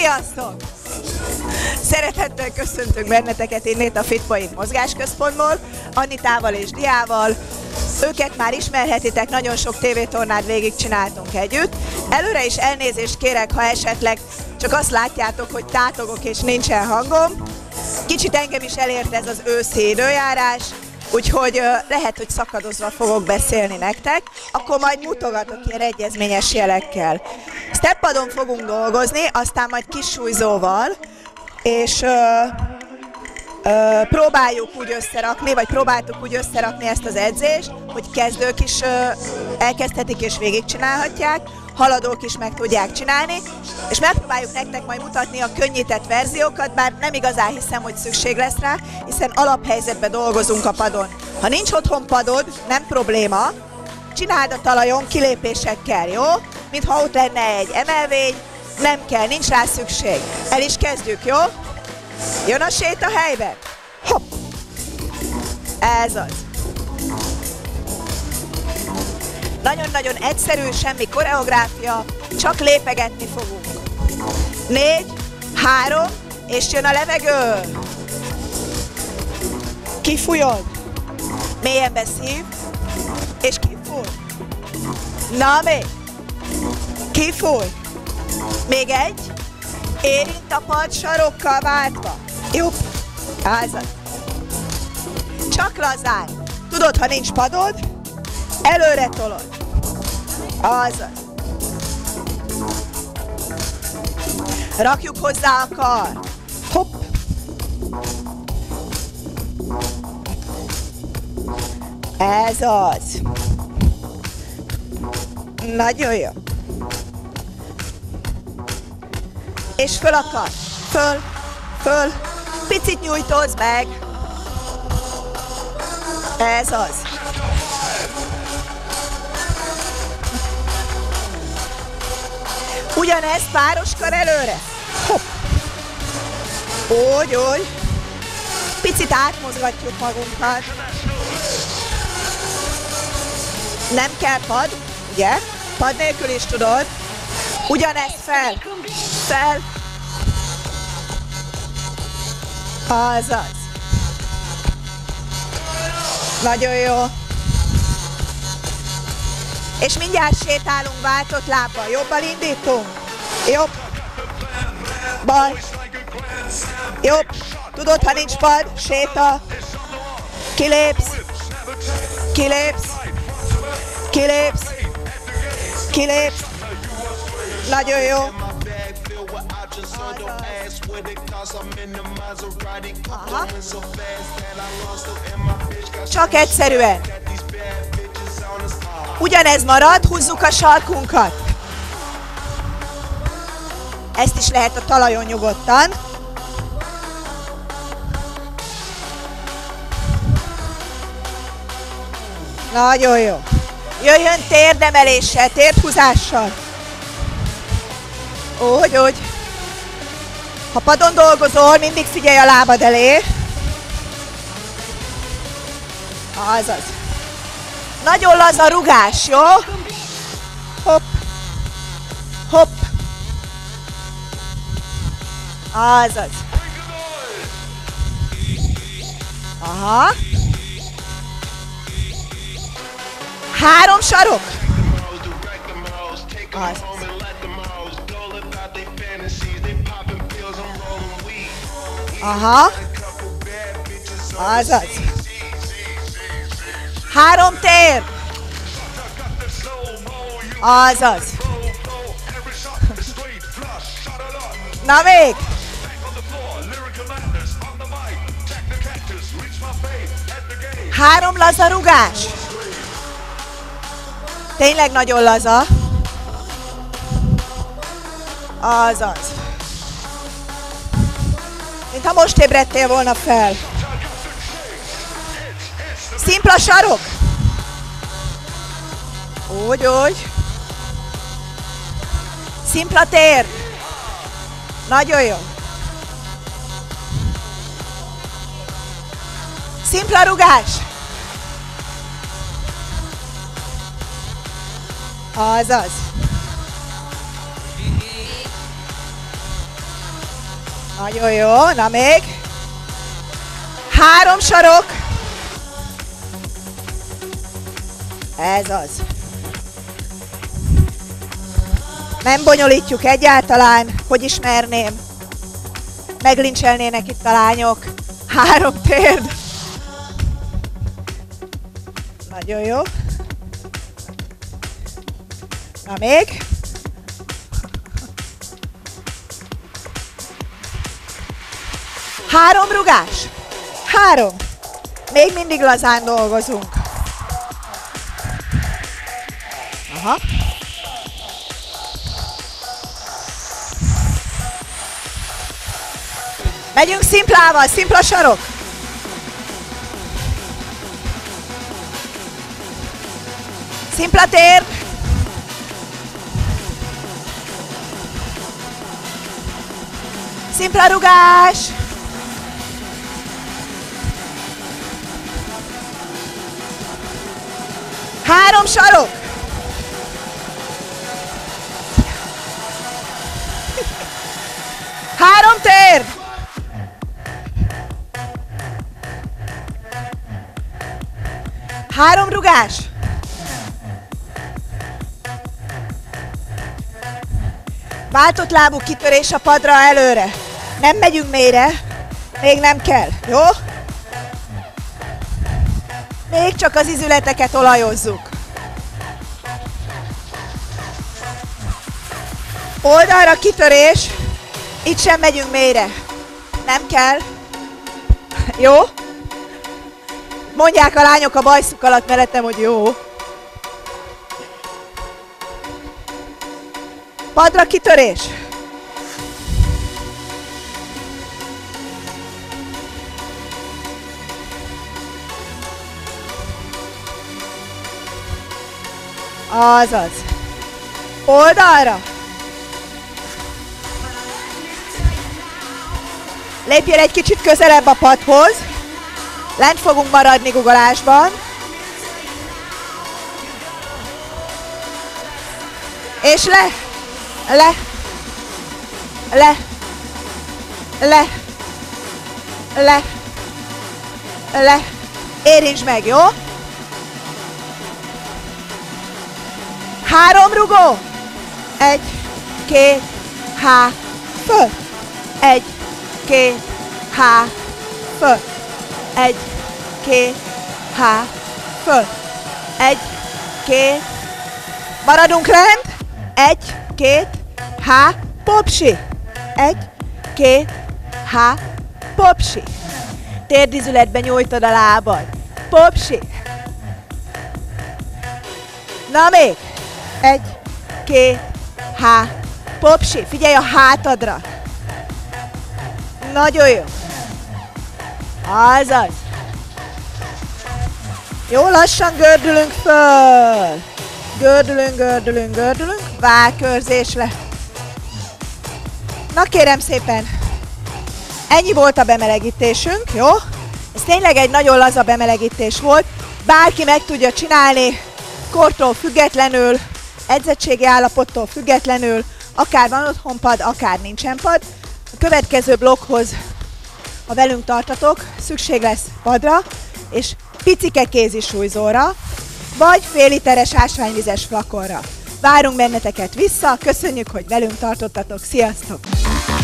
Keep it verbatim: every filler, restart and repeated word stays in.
Sziasztok! Szeretettel köszöntünk benneteket innét a Fitpoint mozgásközpontból, Annitával és Diával. Őket már ismerhetitek, nagyon sok tévétornát végigcsináltunk együtt. Előre is elnézést kérek, ha esetleg csak azt látjátok, hogy tátogok és nincsen hangom. Kicsit engem is elért ez az őszi időjárás, úgyhogy lehet, hogy szakadozva fogok beszélni nektek, akkor majd mutogatok ilyen egyezményes jelekkel. Steppadon fogunk dolgozni, aztán majd kis súlyzóval, és ö, ö, próbáljuk úgy összerakni, vagy próbáltuk úgy összerakni ezt az edzést, hogy kezdők is ö, elkezdhetik és végigcsinálhatják, haladók is meg tudják csinálni, és megpróbáljuk nektek majd mutatni a könnyített verziókat, bár nem igazán hiszem, hogy szükség lesz rá, hiszen alaphelyzetben dolgozunk a padon. Ha nincs otthon padod, nem probléma, csináld a talajon kilépésekkel, jó? Mintha ott lenne egy emelvény, nem kell, nincs rá szükség. El is kezdjük, jó? Jön a sét a helybe. Hopp! Ez az. Nagyon-nagyon egyszerű, semmi koreográfia, csak lépegetni fogunk. Négy, három, és jön a levegő. Kifújod. Mélyen beszív, és kifúj. Na még. Kifúj. Még egy. Érint a pad sarokkal váltva. Jobb.Ázad. Csak lazán. Tudod, ha nincs padod, előre tolod. Azaz. Rakjuk hozzá a kar. Hopp. Ez az. Nagyon jó. És föl a kar. Föl, föl. Picit nyújtózz meg. Ez az. Ugyanez páros kar előre. Hopp. Úgy, úgy. Picit átmozgatjuk magunkat. Nem kell pad, ugye? Pad nélkül is tudod. Ugyanez fel. Fel. Azaz. Nagyon jó. És mindjárt sétálunk váltott lábbal. Jobbal indítunk. Jobb. Bal. Jobb. Tudod, ha nincs pad, séta. Kilépsz. Kilépsz. Kilépsz. Kilépsz. Nagyon jó. Aha. Csak egyszerűen. Ugyanez marad, húzzuk a sarkunkat. Ezt is lehet a talajon nyugodtan. Nagyon jó. Jöjjön térdemeléssel, térdhúzással. Úgy, úgy. Ha padon dolgozol, mindig figyelj a lábad elé. Azaz. Nagyon laza rugás, jó? Hopp. Hopp. Azaz. Aha. Három sarok. Azaz. Aha. Azaz. Három tér. Azaz. Na még. Három laza rugás. Tényleg nagyon laza. Azaz. Mintha most ébredtél volna fel. Szimpla sarok. Úgy, úgy. Szimpla tér. Nagyon jó. Szimpla rugás. Azaz. Nagyon jó, na még. Három sarok. Ez az. Nem bonyolítjuk egyáltalán, hogy ismerném. Meglincselnének itt a lányok. Három térd. Nagyon jó. Na még. Három rugás. Három. Még mindig lazán dolgozunk. Aha. Megyünk szimplával, szimpla sarok. Szimpla térd. Szimpla rugás. Három sarok. Három térd. Három rugás. Váltott lábú kitörés a padra előre. Nem megyünk mélyre. Még nem kell, jó? Még csak az izületeket olajozzuk. Oldalra kitörés. Itt sem megyünk mélyre. Nem kell. Jó? Mondják a lányok a bajszuk alatt mellettem, hogy jó. Padra kitörés. Azaz. Oldalra. Lépjél egy kicsit közelebb a padhoz. Lent fogunk maradni guggolásban. És le. Le. Le. Le. Le. Le. Érintsd meg, jó? Három rugó. Egy, két, há, föl. Egy, két, há, föl. Egy, két, há, föl. Egy, két. Maradunk lent. Egy, két, há, popsi. Egy, két, há, popsi. Térdizületben nyújtod a lábad. Popsi. Na még. Egy, két, há, popsi. Figyelj a hátadra. Nagyon jó. Azaz. Jó, lassan gördülünk föl. Gördülünk, gördülünk, gördülünk. Válkörzésre. Na kérem szépen. Ennyi volt a bemelegítésünk, jó? Ez tényleg egy nagyon laza bemelegítés volt. Bárki meg tudja csinálni, kortól függetlenül, edzettségi állapottól függetlenül, akár van otthon pad, akár nincsen pad. A következő blokkhoz, ha velünk tartatok, szükség lesz padra, és picike kézisúlyzóra, vagy fél literes ásványvizes flakonra. Várunk benneteket vissza, köszönjük, hogy velünk tartottatok, sziasztok!